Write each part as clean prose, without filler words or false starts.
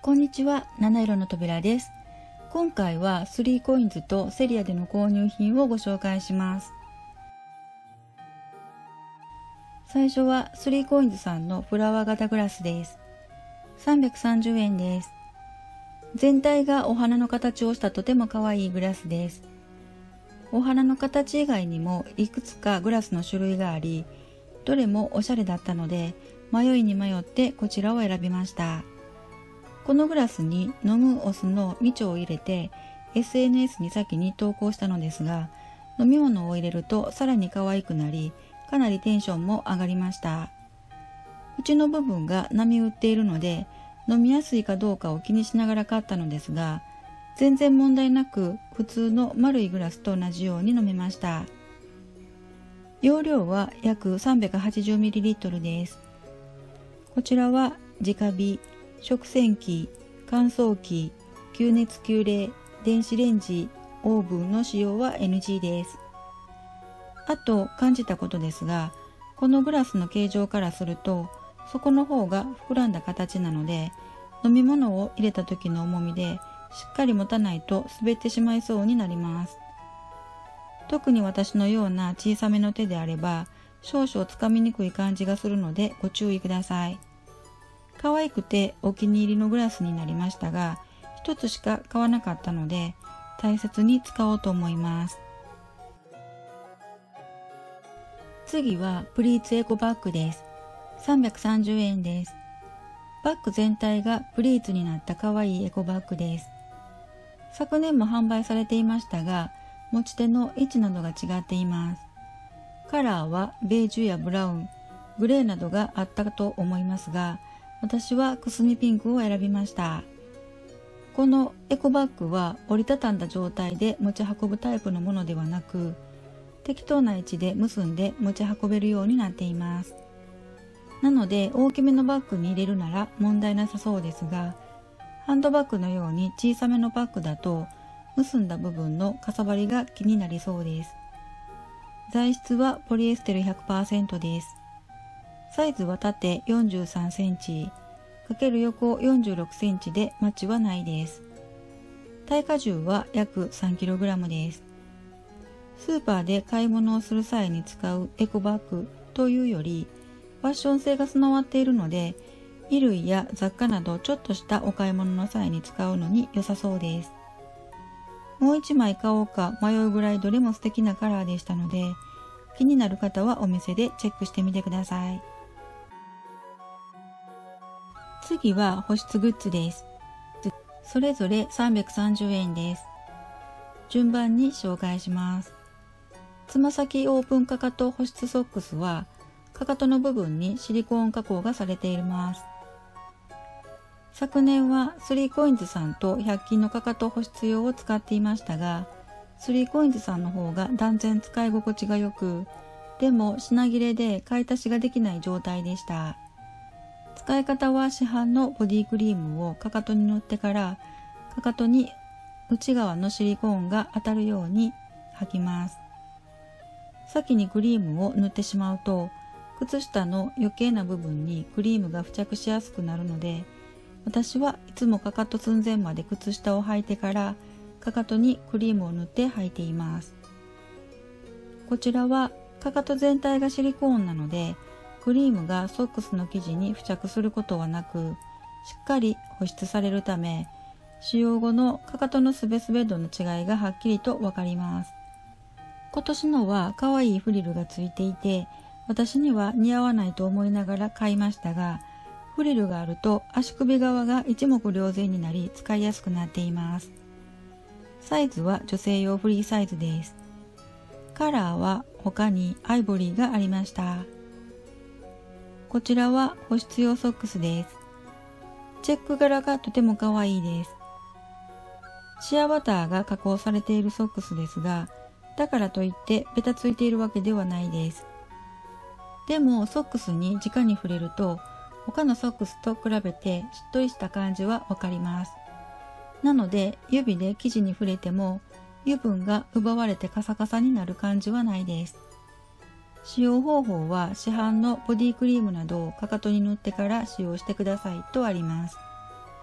こんにちは、七色の扉です。今回は3COINSとセリアでの購入品をご紹介します。最初は3COINSさんのフラワー型グラスです。330円です。全体がお花の形をしたとても可愛いグラスです。お花の形以外にもいくつかグラスの種類があり、どれもおしゃれだったので迷いに迷ってこちらを選びました。このグラスに飲むお酢のみちょを入れて SNS に先に投稿したのですが、飲み物を入れるとさらに可愛くなり、かなりテンションも上がりました。縁の部分が波打っているので飲みやすいかどうかを気にしながら買ったのですが、全然問題なく普通の丸いグラスと同じように飲めました。容量は約 380ml です。こちらは直火、食洗機、乾燥機、吸熱吸冷、電子レンジ、オーブンの使用は NG です。あと感じたことですが、このグラスの形状からすると底の方が膨らんだ形なので、飲み物を入れた時の重みでしっかり持たないと滑ってしまいそうになります。特に私のような小さめの手であれば少々つかみにくい感じがするのでご注意ください。可愛くてお気に入りのグラスになりましたが、一つしか買わなかったので大切に使おうと思います。次はプリーツエコバッグです。330円です。バッグ全体がプリーツになった可愛いエコバッグです。昨年も販売されていましたが、持ち手の位置などが違っています。カラーはベージュやブラウン、グレーなどがあったと思いますが、私はくすみピンクを選びました。このエコバッグは折りたたんだ状態で持ち運ぶタイプのものではなく、適当な位置で結んで持ち運べるようになっています。なので大きめのバッグに入れるなら問題なさそうですが、ハンドバッグのように小さめのバッグだと結んだ部分のかさばりが気になりそうです。材質はポリエステル 100% です。サイズは縦43センチ×横46センチでマチはないです。耐荷重は約 3kg です。スーパーで買い物をする際に使うエコバッグというより、ファッション性が備わっているので、衣類や雑貨などちょっとしたお買い物の際に使うのに良さそうです。もう一枚買おうか迷うぐらいどれも素敵なカラーでしたので、気になる方はお店でチェックしてみてください。次は保湿グッズです。それぞれ330円です。順番に紹介します。つま先オープンかかと保湿ソックスは、かかとの部分にシリコーン加工がされています。昨年は3COINSさんと100均のかかと保湿用を使っていましたが、3COINSさんの方が断然使い心地が良く、でも品切れで買い足しができない状態でした。使い方は市販のボディクリームをかかとに塗ってから、かかとに内側のシリコーンが当たるように履きます。先にクリームを塗ってしまうと、靴下の余計な部分にクリームが付着しやすくなるので、私はいつもかかと寸前まで靴下を履いてからかかとにクリームを塗って履いています。こちらはかかと全体がシリコーンなので、クリームがソックスの生地に付着することはなく、しっかり保湿されるため、使用後のかかとのすべすべ度の違いがはっきりとわかります。今年のは可愛いフリルがついていて、私には似合わないと思いながら買いましたが、フリルがあると足首側が一目瞭然になり使いやすくなっています。サイズは女性用フリーサイズです。カラーは他にアイボリーがありました。こちらは保湿用ソックスです。チェック柄がとても可愛いです。シアバターが加工されているソックスですが、だからといってベタついているわけではないです。でもソックスに直に触れると、他のソックスと比べてしっとりした感じはわかります。なので指で生地に触れても油分が奪われてカサカサになる感じはないです。使用方法は市販のボディクリームなどをかかとに塗ってから使用してくださいとあります。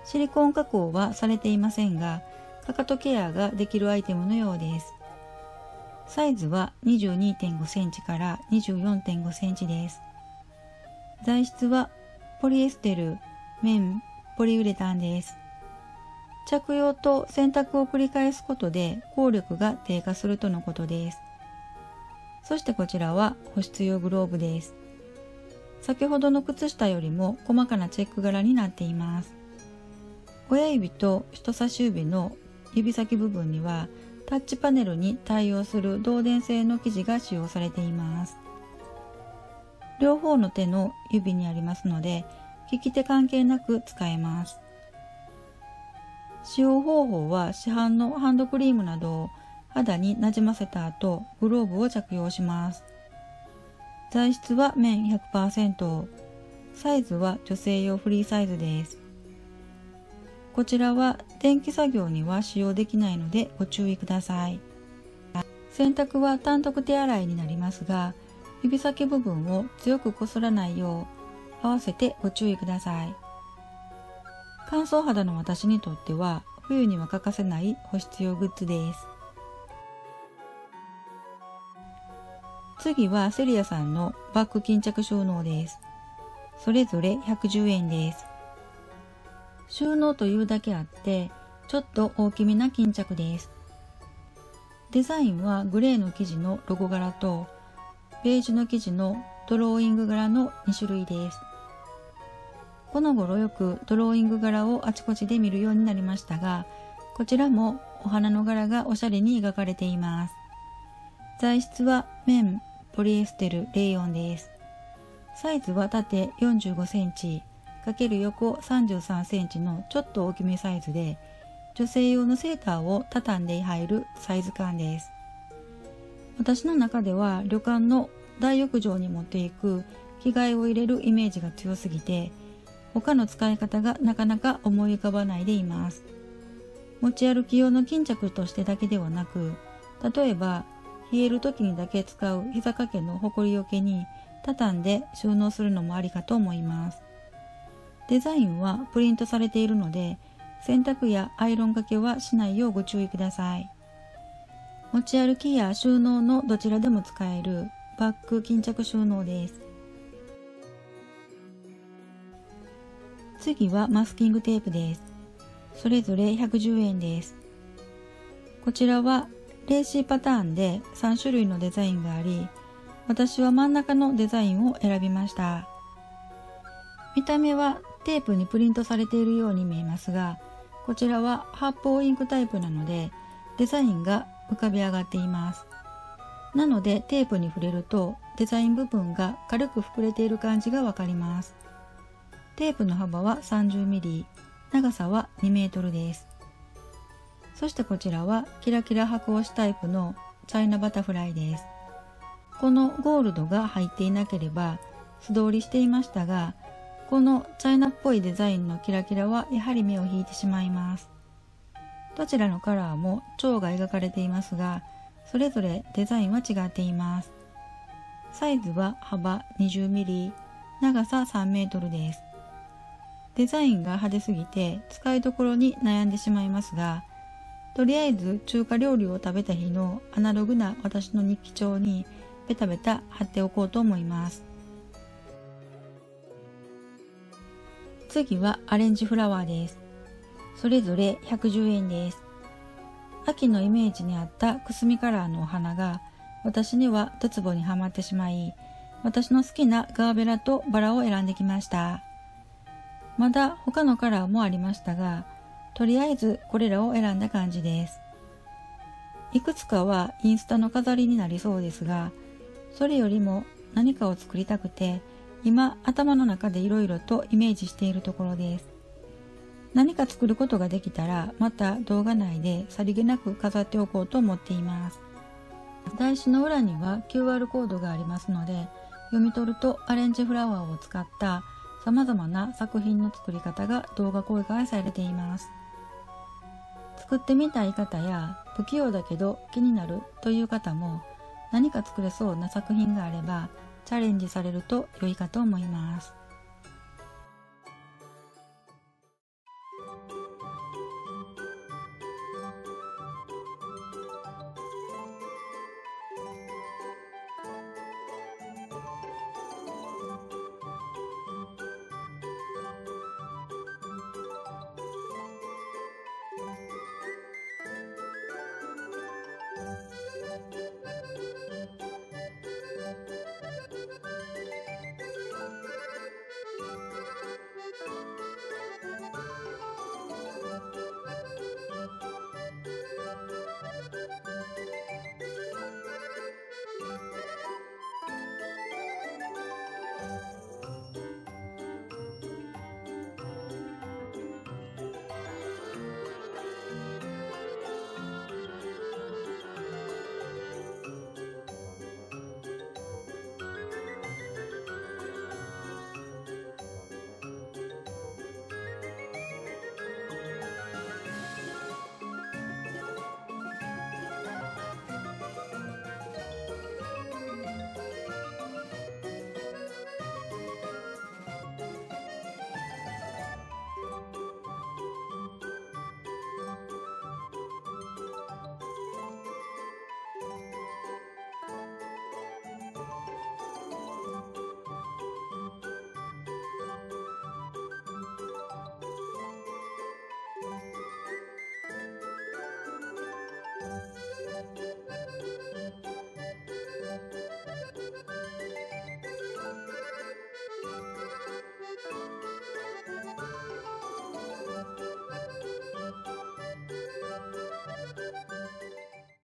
シリコン加工はされていませんが、かかとケアができるアイテムのようです。サイズは 22.5 センチから 24.5 センチです。材質はポリエステル、綿、ポリウレタンです。着用と洗濯を繰り返すことで効力が低下するとのことです。そしてこちらは保湿用グローブです。先ほどの靴下よりも細かなチェック柄になっています。親指と人差し指の指先部分にはタッチパネルに対応する導電性の生地が使用されています。両方の手の指にありますので、利き手関係なく使えます。使用方法は市販のハンドクリームなどを肌になじませた後、グローブを着用します。材質は綿 100%、サイズは女性用フリーサイズです。こちらは電気作業には使用できないのでご注意ください。洗濯は単独手洗いになりますが、指先部分を強くこすらないよう合わせてご注意ください。乾燥肌の私にとっては冬には欠かせない保湿用グッズです。次はセリアさんのバッグ巾着収納です。それぞれ110円です。収納というだけあってちょっと大きめな巾着です。デザインはグレーの生地のロゴ柄とベージュの生地のドローイング柄の2種類です。この頃よくドローイング柄をあちこちで見るようになりましたが、こちらもお花の柄がおしゃれに描かれています。材質は綿、ポリエステル、レーヨンです。サイズは縦45センチ×横33センチのちょっと大きめサイズで、女性用のセーターを畳んで入るサイズ感です。私の中では旅館の大浴場に持っていく着替えを入れるイメージが強すぎて、他の使い方がなかなか思い浮かばないでいます。持ち歩き用の巾着としてだけではなく、例えば冷える時にだけ使う膝掛けのほこりよけに畳んで収納するのもありかと思います。デザインはプリントされているので、洗濯やアイロンがけはしないようご注意ください。持ち歩きや収納のどちらでも使えるバッグ巾着収納です。次はマスキングテープです。それぞれ110円です。こちらはレーシーパターンで3種類のデザインがあり、私は真ん中のデザインを選びました。見た目はテープにプリントされているように見えますが、こちらは発泡インクタイプなのでデザインが浮かび上がっています。なのでテープに触れるとデザイン部分が軽く膨れている感じがわかります。テープの幅は 30mm、長さは 2m です。そしてこちらはキラキラ箔押しタイプのチャイナバタフライです。このゴールドが入っていなければ素通りしていましたが、このチャイナっぽいデザインのキラキラはやはり目を引いてしまいます。どちらのカラーも蝶が描かれていますが、それぞれデザインは違っています。サイズは幅 20mm、長さ 3m です。デザインが派手すぎて使いどころに悩んでしまいますが、とりあえず中華料理を食べた日のアナログな私の日記帳にベタベタ貼っておこうと思います。次はアレンジフラワーです。それぞれ110円です。秋のイメージに合ったくすみカラーのお花が私にはドツボにはまってしまい、私の好きなガーベラとバラを選んできました。まだ他のカラーもありましたが、とりあえずこれらを選んだ感じです。いくつかはインスタの飾りになりそうですが、それよりも何かを作りたくて、今頭の中でいろいろとイメージしているところです。何か作ることができたらまた動画内でさりげなく飾っておこうと思っています。台紙の裏には QR コードがありますので、読み取るとアレンジフラワーを使った様々な作品の作り方が動画公開されています。作ってみたい方や不器用だけど気になるという方も、何か作れそうな作品があればチャレンジされると良いかと思います。